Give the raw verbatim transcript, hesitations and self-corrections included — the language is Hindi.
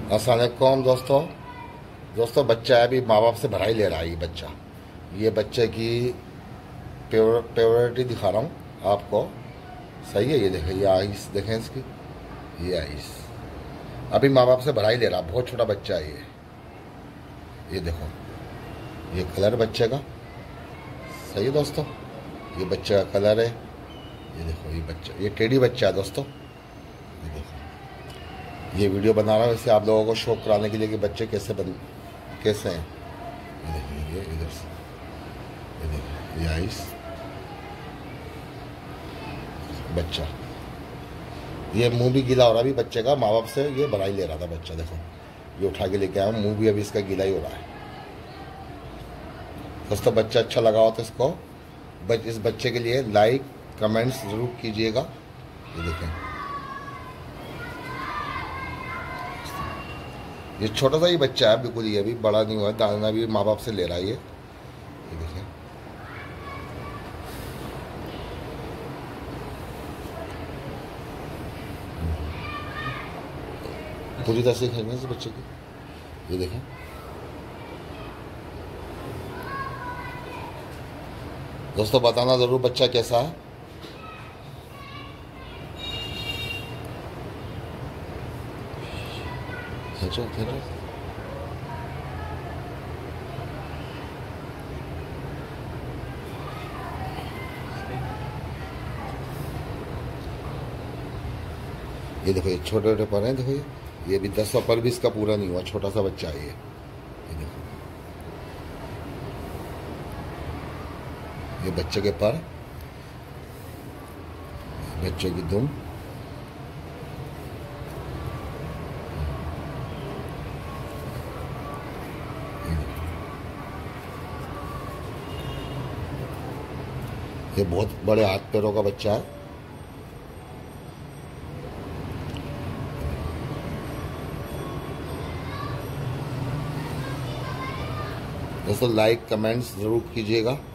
अस्सलाम वालेकुम दोस्तों दोस्तों बच्चा है अभी माँ बाप से भराई ले रहा है। ये बच्चा ये बच्चे की प्योर प्योरिटी दिखा रहा हूँ आपको। सही है। ये देखें, ये आइस देखें इसकी, ये आइस अभी माँ बाप से भराई ले रहा। बहुत छोटा बच्चा है ये ये देखो, ये कलर बच्चे का। सही है दोस्तों, ये बच्चे का कलर है। ये देखो, ये बच्चा, ये टेडी बच्चा है दोस्तों। ये देखो, ये वीडियो बना रहा हूँ वैसे आप लोगों को शौक कराने के लिए कि बच्चे कैसे बन कैसे हैं। ये देखिए, ये इधर से, ये देखिए, ये आइस बच्चा, ये मुंह भी गीला हो रहा है अभी बच्चे का। माँ बाप से ये भराई ले रहा था बच्चा। देखो, ये उठा के लेके आया हूँ, मुंह भी अभी इसका गीला ही हो रहा है दोस्तों। बच्चा अच्छा लगा हो तो इसको बच, इस बच्चे के लिए लाइक कमेंट्स जरूर कीजिएगा। ये देखें, ये छोटा सा ही बच्चा है बिल्कुल, ये अभी बड़ा नहीं हुआ है। दाना भी माँ बाप से ले रहा है ये ये देखें। पूरी तरह से खाएंगे इस बच्चे की। ये देखें, दोस्तों बताना ज़रूर बच्चा कैसा है। खींचो खींचो, ये देखो, ये छोटे छोटे पर हैं। देखो, ये ये भी दस पर भी इसका पूरा नहीं हुआ, छोटा सा बच्चा है ये ये देखो, ये बच्चे के पर, बच्चे की दुम। ये बहुत बड़े हाथ पैरों का बच्चा है। दोस्तों लाइक कमेंट्स ज़रूर कीजिएगा।